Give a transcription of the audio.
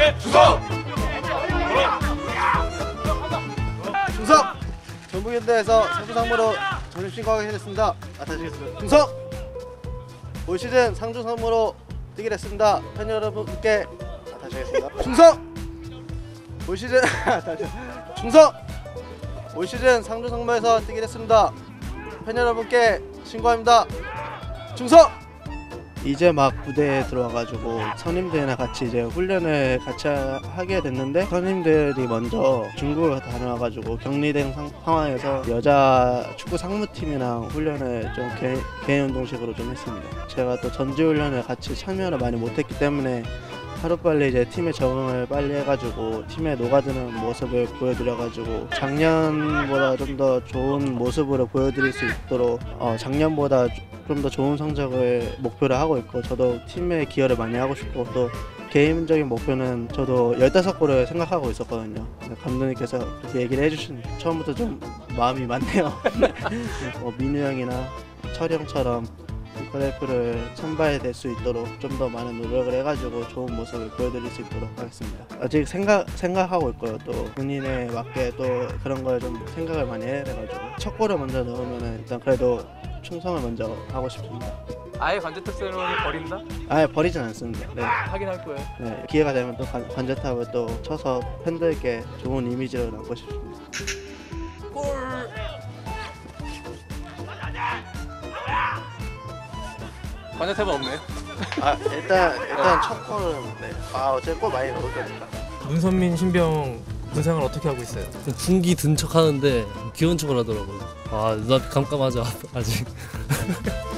충성! 충성! 전북현대에서 상주상무로 전입신고하게 됐습니다. 다시겠습니다. 충성! 올 시즌 상주상무로 뛰게 됐습니다. 팬 여러분께 다시겠습니다. 충성! 올 시즌 충성! 올 시즌 상주상무에서 뛰게 됐습니다. 팬 여러분께 신고합니다. 충성! 이제 막 부대에 들어와가지고 선임들이랑 같이 이제 훈련을 같이 하게 됐는데, 선임들이 먼저 중국을 다녀와가지고 격리된 상황에서 여자 축구 상무팀이랑 훈련을 좀 개인 운동식으로 좀 했습니다. 제가 또 전지훈련을 같이 참여를 많이 못했기 때문에 하루빨리 이제 팀에 적응을 빨리 해가지고 팀에 녹아드는 모습을 보여드려가지고 작년보다 좀 더 좋은 모습으로 보여드릴 수 있도록 작년보다 좀 더 좋은 성적을 목표로 하고 있고, 저도 팀에 기여를 많이 하고 싶고, 또 개인적인 목표는 저도 15골을 생각하고 있었거든요. 감독님께서 그렇게 얘기를 해주시니까 처음부터 좀 마음이 많네요. 민우 형이나 철이 형처럼 국가대표를 선발될 수 있도록 좀 더 많은 노력을 해가지고 좋은 모습을 보여드릴 수 있도록 하겠습니다. 아직 생각하고 있고요. 또 본인에 맞게 또 그런 걸 좀 생각을 많이 해야 돼가지고 첫 골을 먼저 넣으면 일단 그래도 충성을 먼저 하고 싶습니다. 아예 관제탑 세레머니 버린다? 아예 버리진 않습니다. 네. 하긴 할 거예요. 네, 기회가 되면 또 관제탑을 또 쳐서 팬들께 좋은 이미지를 남고 싶습니다. 골! 관제탑은 없네. 일단 첫 골은 어제 골 많이 넣을 거니까. 문선민, 신병 군생활 어떻게 하고 있어요? 중기 든 척 하는데 귀여운 척을 하더라고요. 아, 눈앞이 깜깜하죠 아직.